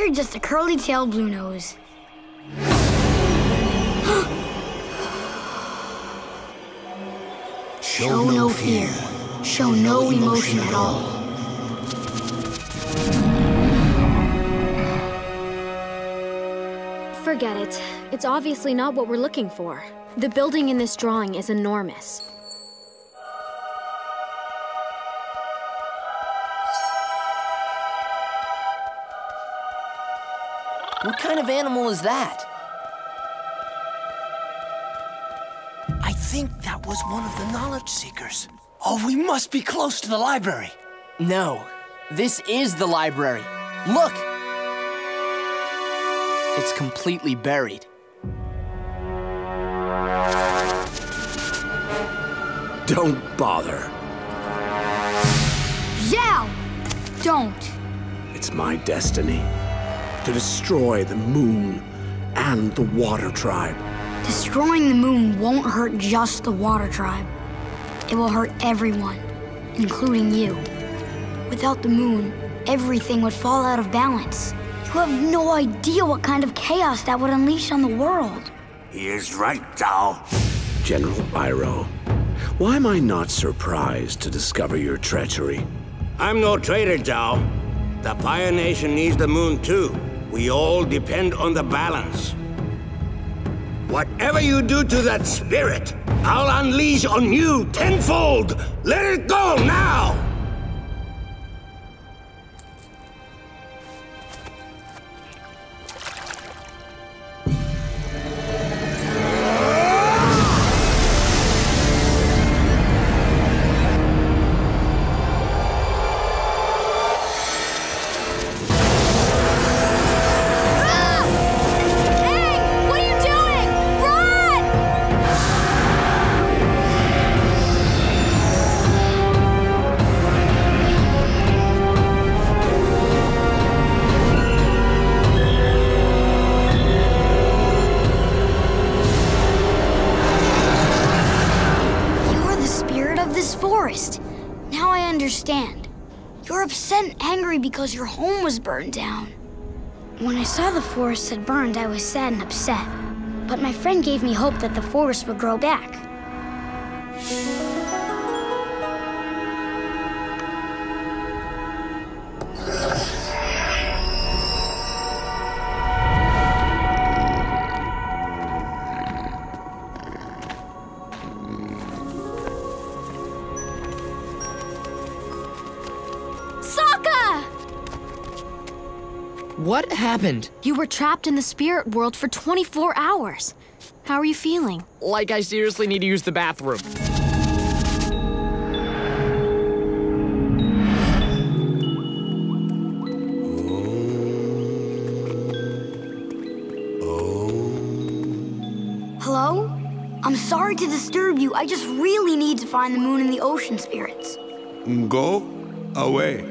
You're just a curly-tailed blue nose. Show no fear. Show no emotion at all. Forget it. It's obviously not what we're looking for. The building in this drawing is enormous. What kind of animal is that? I think that was one of the knowledge seekers. Oh, we must be close to the library. No, this is the library. Look! It's completely buried. Don't bother. Zhao! Don't. It's my destiny to destroy the moon and the Water Tribe. Destroying the moon won't hurt just the Water Tribe. It will hurt everyone, including you. Without the moon, everything would fall out of balance. You have no idea what kind of chaos that would unleash on the world. He is right, Zhao. General Iroh, why am I not surprised to discover your treachery? I'm no traitor, Zhao. The Fire Nation needs the moon too. We all depend on the balance. Whatever you do to that spirit, I'll unleash on you tenfold! Let it go now! Now I understand. You're upset and angry because your home was burned down. When I saw the forest had burned, I was sad and upset. But my friend gave me hope that the forest would grow back. What happened? You were trapped in the spirit world for 24 hours. How are you feeling? Like I seriously need to use the bathroom. Hello? I'm sorry to disturb you. I just really need to find the moon and the ocean spirits. Go away.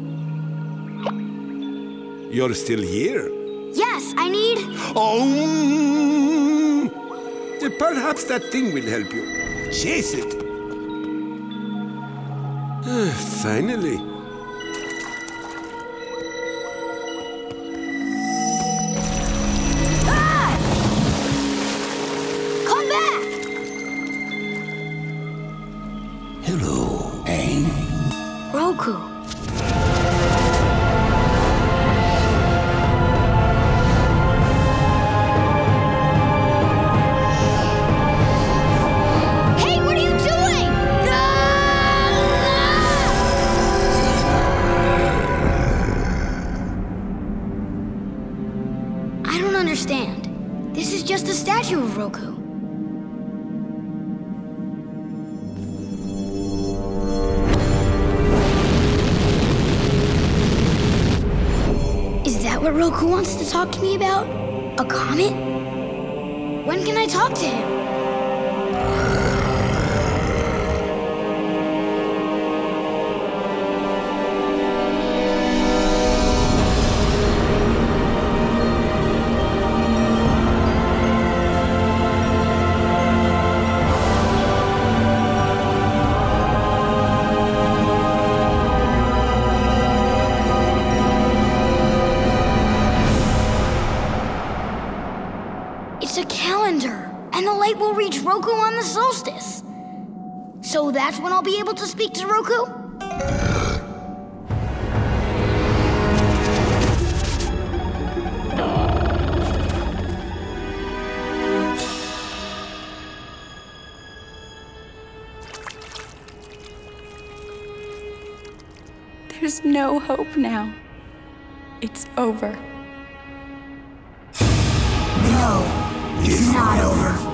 You're still here? Yes, I need... Oh! Perhaps that thing will help you. Chase it. Finally. Ah! Come back! Hello, Aang. Roku. This is just a statue of Roku. Is that what Roku wants to talk to me about? A comet? When can I talk to him? that's when I'll be able to speak to Roku? There's no hope now. It's over. No, it's not over.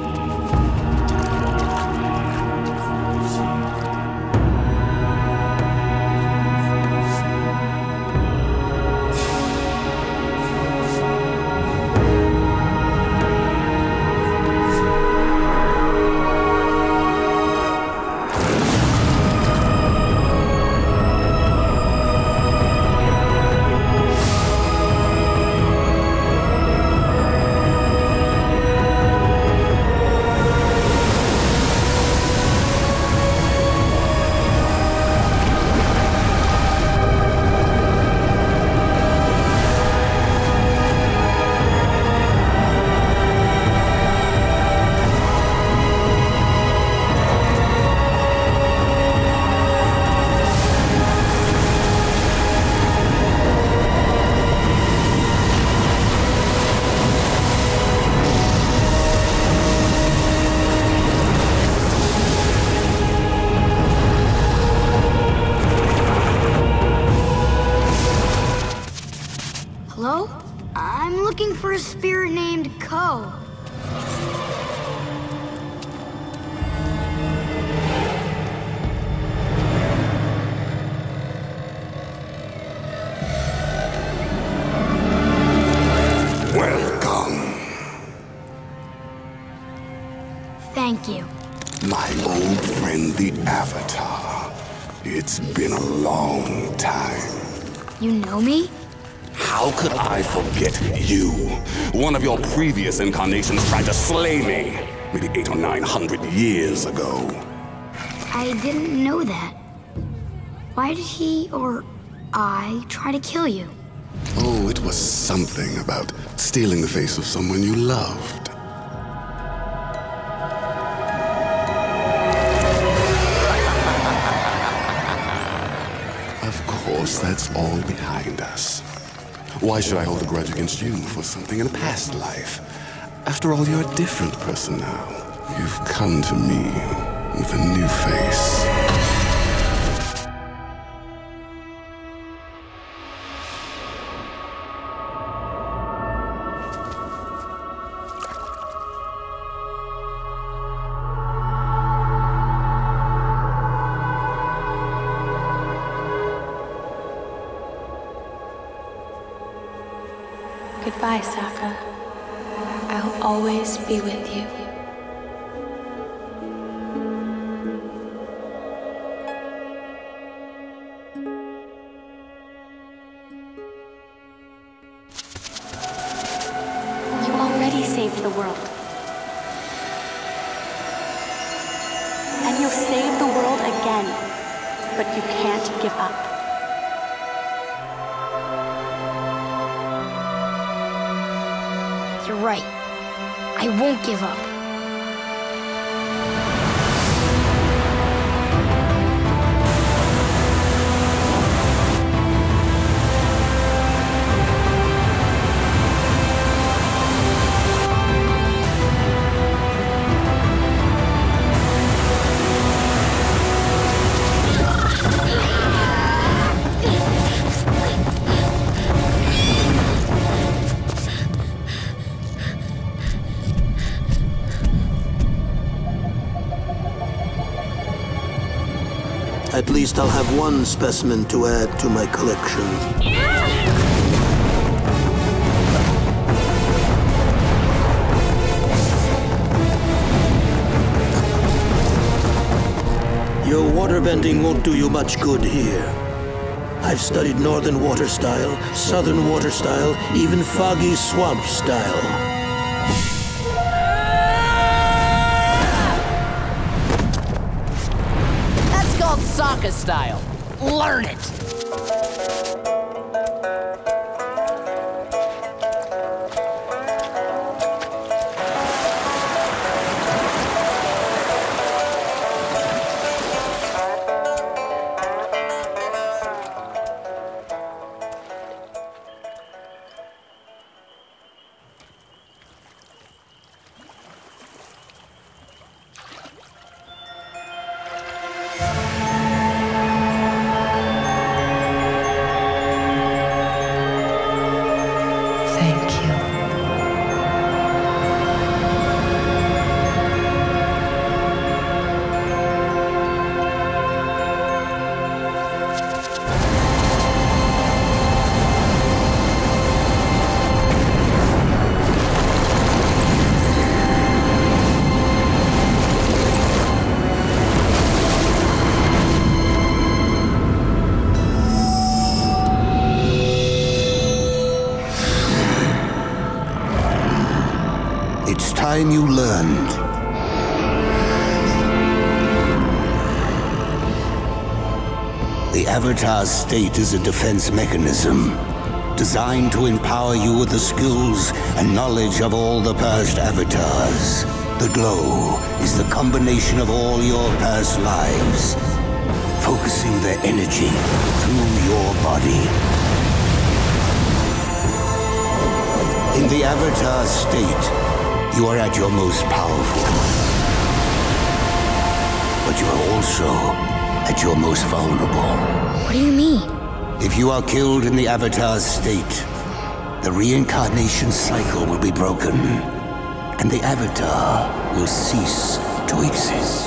Hello? I'm looking for a spirit named Ko. Welcome. Thank you. My old friend, the Avatar. It's been a long time. You know me? How could I forget you? One of your previous incarnations tried to slay me. Maybe 800 or 900 years ago. I didn't know that. Why did he or I try to kill you? Oh, it was something about stealing the face of someone you loved. Of course, that's all behind us. Why should I hold a grudge against you for something in a past life? After all, you're a different person now. You've come to me with a new face. Goodbye, Sokka. I'll always be with you. You already saved the world. And you'll save the world again. But you can't give up. You're right. I won't give up. At least I'll have one specimen to add to my collection. Your waterbending won't do you much good here. I've studied northern water style, southern water style, even foggy swamp style. Sokka style. Learn it! time you learned. The Avatar state is a defense mechanism designed to empower you with the skills and knowledge of all the past avatars. The glow is the combination of all your past lives, focusing their energy through your body. In the Avatar state, you are at your most powerful, but you are also at your most vulnerable. What do you mean? If you are killed in the Avatar state, the reincarnation cycle will be broken, and the Avatar will cease to exist.